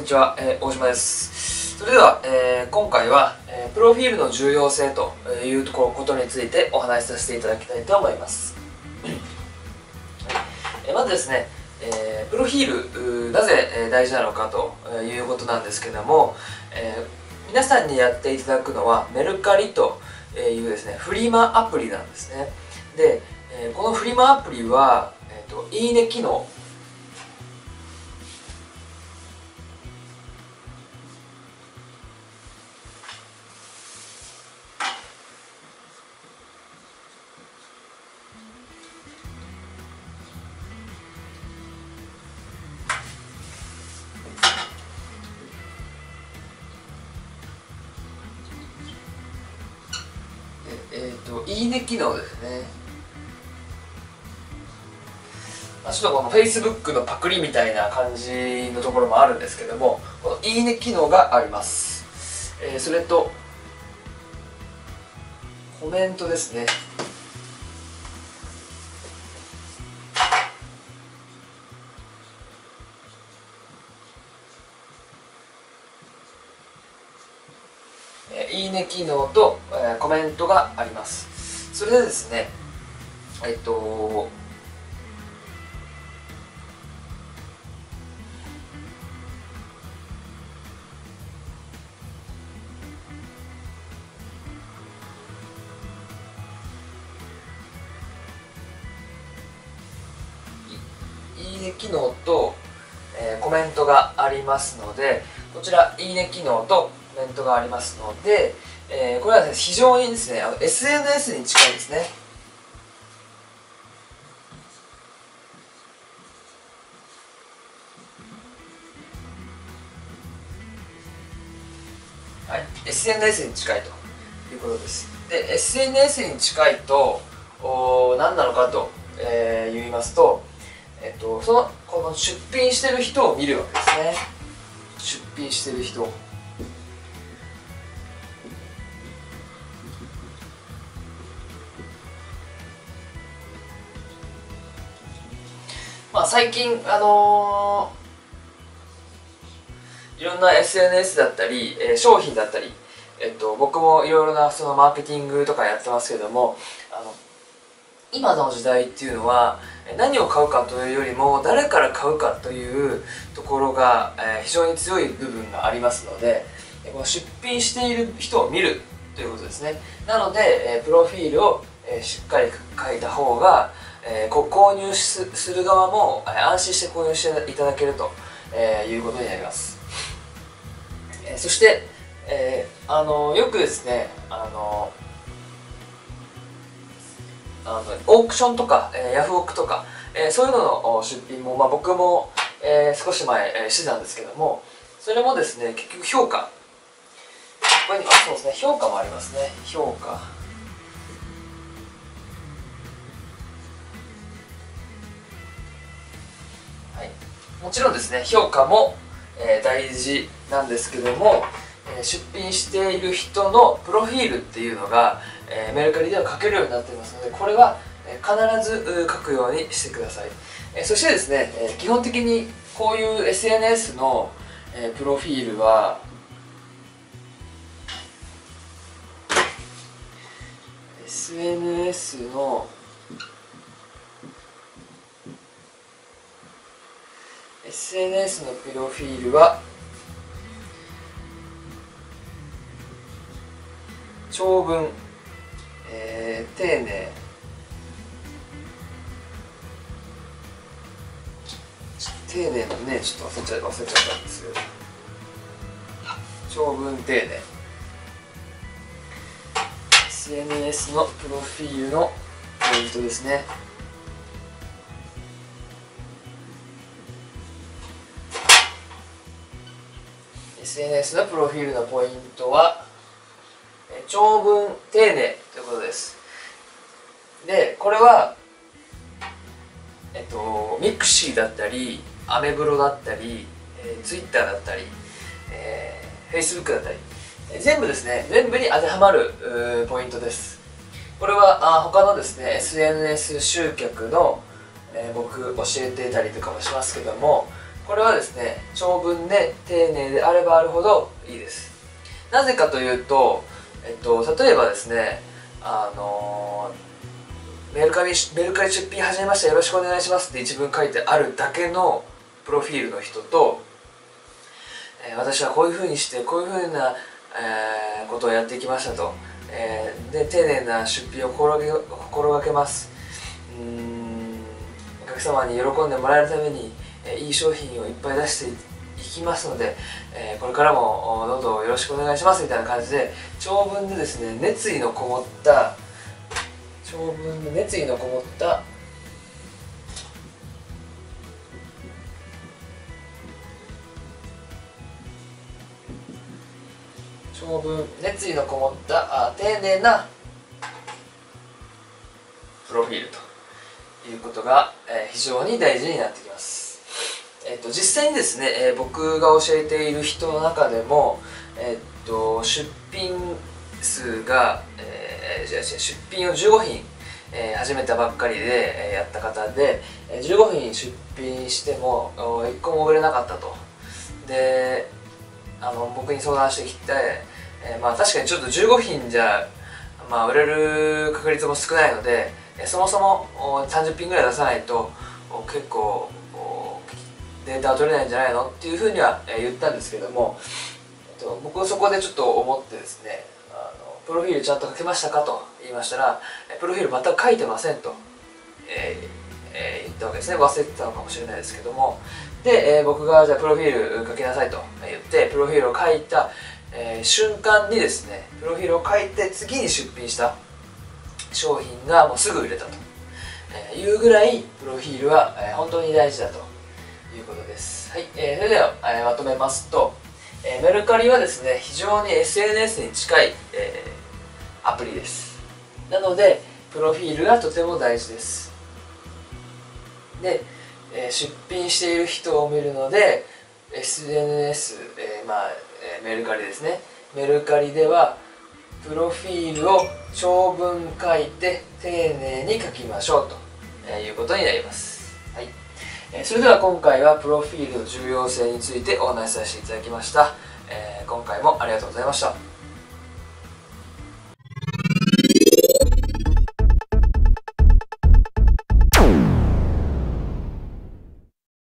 ちは、大島です。それでは、今回は、プロフィールの重要性ということについてお話しさせていただきたいと思います。まずですね、プロフィール、なぜ大事なのかということなんですけども、皆さんにやっていただくのはメルカリというですね、フリマアプリなんですね。で、このフリマアプリは、いいね機能、いいね機能ですね。ちょっとこの Facebook のパクリみたいな感じのところもあるんですけども、このいいね機能があります。それとコメントですね。いいね機能とコメントがあります。それでですね、いいね機能とコメントがありますので、こちらいいね機能とコメントがありますので、これはですね、非常にですね、SNS に近いですね。はい、SNS に近いということです。で、SNS に近いと何なのかと、言いますと、この出品してる人を見るわけですね。出品してる人。最近いろんな SNS だったり、商品だったり、僕もいろいろなそのマーケティングとかやってますけども、今の時代っていうのは何を買うかというよりも誰から買うかというところが非常に強い部分がありますので、この出品している人を見るということですね。なのでプロフィールをしっかり書いた方が購入する側も安心して購入していただけるということになります。そしてよくですねオークションとか、ヤフオクとか、そういうのの出品も、僕も、少し前、してたんですけども、それもですね、結局評価、ここにそうですね、評価もありますね。評価、はい、もちろんですね、評価も、大事なんですけども、出品している人のプロフィールっていうのが、メルカリでは書けるようになっていますので、これは必ず書くようにしてください。そしてですね、基本的にこういう SNS のプロフィールはSNS のプロフィールは長文、丁寧、丁寧のね、ちょっと忘れちゃったんですけど、長文丁寧、 SNS のプロフィールのポイントですね。SNS のプロフィールのポイントは長文丁寧ということです。で、これはミクシーだったりアメブロだったり、ツイッターだったり、フェイスブックだったり、全部ですね、全部に当てはまるポイントです。これは他のですね SNS 集客の、僕教えてたりとかもしますけども、 これはですね、長文で丁寧であればあるほどいいです。なぜかというと、例えばですね、メルカリ出品始めました、よろしくお願いしますって一文書いてあるだけのプロフィールの人と、私はこういうふうにしてこういうふうな、ことをやっていきましたと、で丁寧な出品を心がけます。お客様に喜んでもらえるために、いい商品をいっぱい出していきますので、これからもどうぞよろしくお願いしますみたいな感じで、長文でですね、熱意のこもった長文、熱意のこもった丁寧なプロフィールということが、非常に大事になってきます。実際にですね、僕が教えている人の中でも、出品数が、出品を15品、始めたばっかりで、やった方で、15品出品しても1個も売れなかったと。で僕に相談してきて、まあ確かにちょっと15品じゃ、まあ、売れる確率も少ないので、そもそも30品ぐらい出さないと結構データは取れないんじゃないのっていうふうには言ったんですけども、僕はそこでちょっと思ってですね、プロフィールちゃんと書けましたかと言いましたら、プロフィール全く書いてませんと、言ったわけですね。忘れてたのかもしれないですけども、で、僕がじゃあプロフィール書きなさいと言ってプロフィールを書いた、瞬間にですね、プロフィールを書いて次に出品した商品がもうすぐ売れたというぐらいプロフィールは本当に大事だということです。はい、それではまとめますと、メルカリはですね、非常に SNS に近いアプリです。なのでプロフィールがとても大事です。で、出品している人を見るので SNS、メルカリですね、メルカリではプロフィールを長文書いて丁寧に書きましょうということになります。はい、それでは今回はプロフィールの重要性についてお話しさせていただきました。今回もありがとうございました。